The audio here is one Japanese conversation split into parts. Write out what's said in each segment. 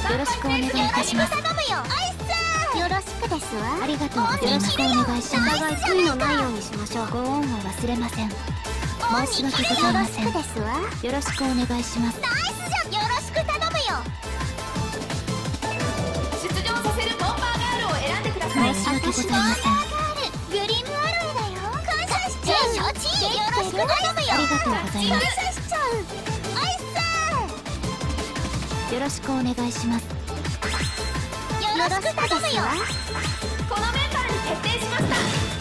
よろしくお願いいたします。 頼むよ。よろしくですわ。 ありがとうございます。よろしくお願いします。 お互い悔いのないようにしましょう。 ご恩を忘れません。申し訳ございません。 よろしくですわ。 よろしくお願いします。 ナイスじゃん。よろしく頼むよ。 出場させるボンバーガールを選んでください。 申し訳ございません。 グリムアロイだよ。感謝しちゃう。承知。よろしく頼むよ。 ありがとうございます。 感謝しちゃう。アイスよろしくお願いします。 よろしく頼むよ。 このメンバーに決定しました。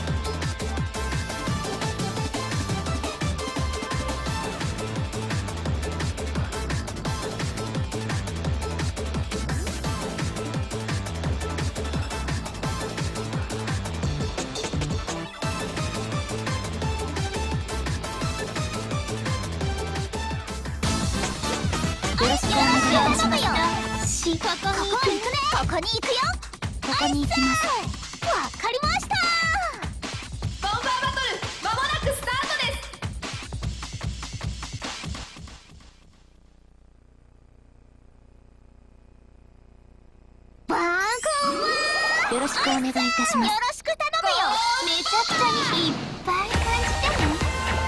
よろしくお願いいたします。 ここに行くね。ここに行くよ。 ここに行きます。 わかりました。 ボンバーバトル間もなくスタートです。 バークよろしくお願いいたします。 よろしく頼むよ。めちゃくちゃにいっぱい感じても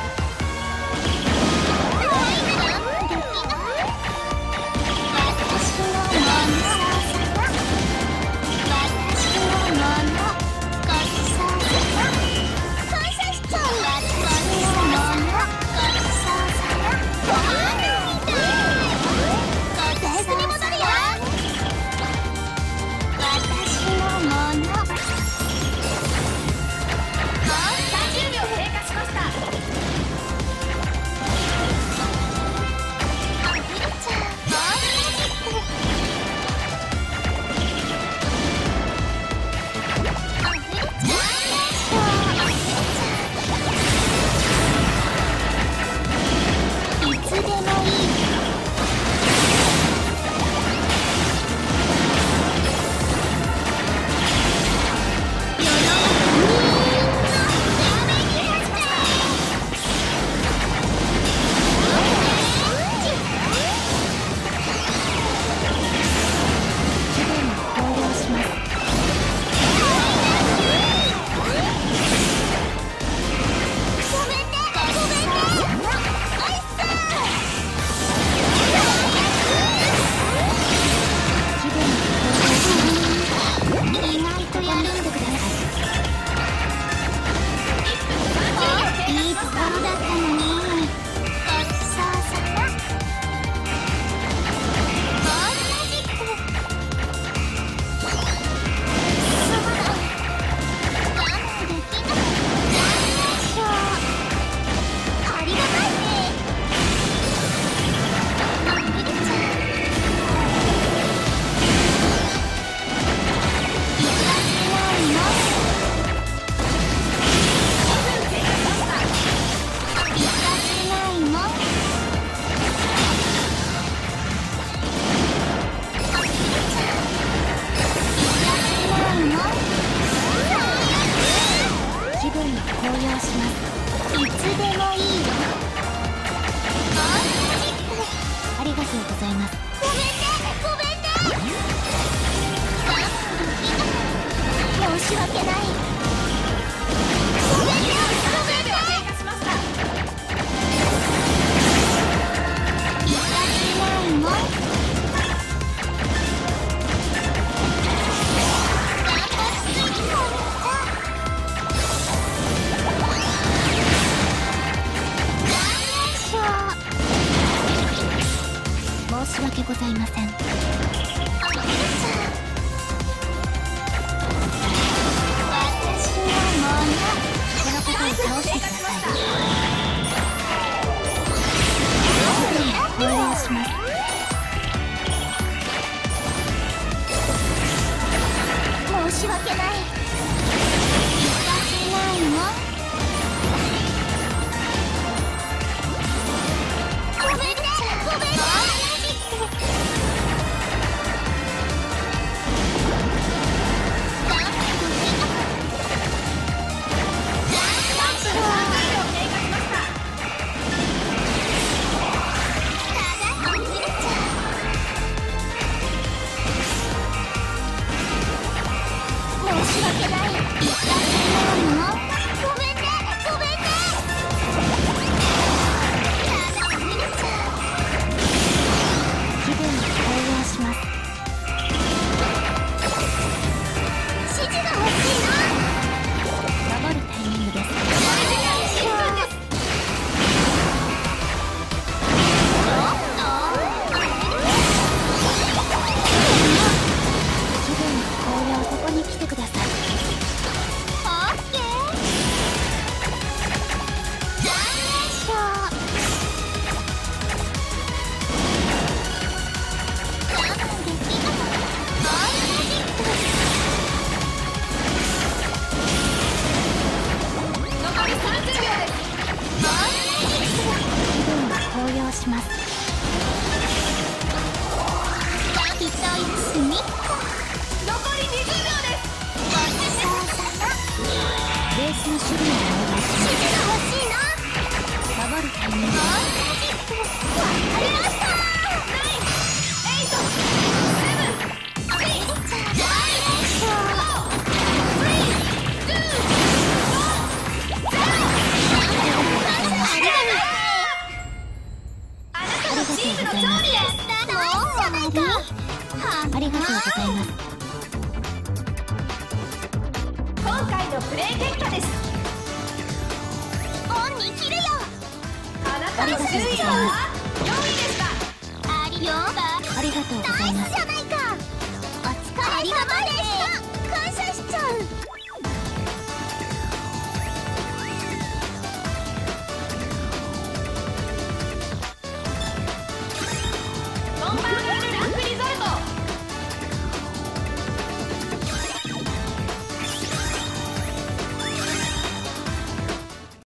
30秒経過しました。 いつでもいい。 気分を高揚します。 ごめんね。ごめんね。アイス気分を高揚します。 意外とやるんでください。いいところだったのに。ごちそうさま。マジック。我慢できない。ありがたいね。あふれちゃう。いかせないの。いかせないの。あふれちゃう。いかせないの。 気分を高揚します。 いつでもいいよ。マジック。 ありがとうございます。 ごめんね。ごめんね。我慢できない。申し訳ない。ごめんね。ごめんね。 経過しました。 いかせないの。頑張ってみた。 申し訳ございません。 あふれちゃう。私のもの。 この方を倒してください。高揚します。 申し訳ない。いかせないの。ごめんね。ごめんね。 残り20秒です。 ベースの守備をお願いします。 指示が欲しいな。 守るタイミング。 わかりました。 あなたのチームの勝利です。 ありがとうございます。 今回のプレー結果です。 オンに切るよ。 あなたの順位は4位でした。 ありがとうございます。 ありがとうございます。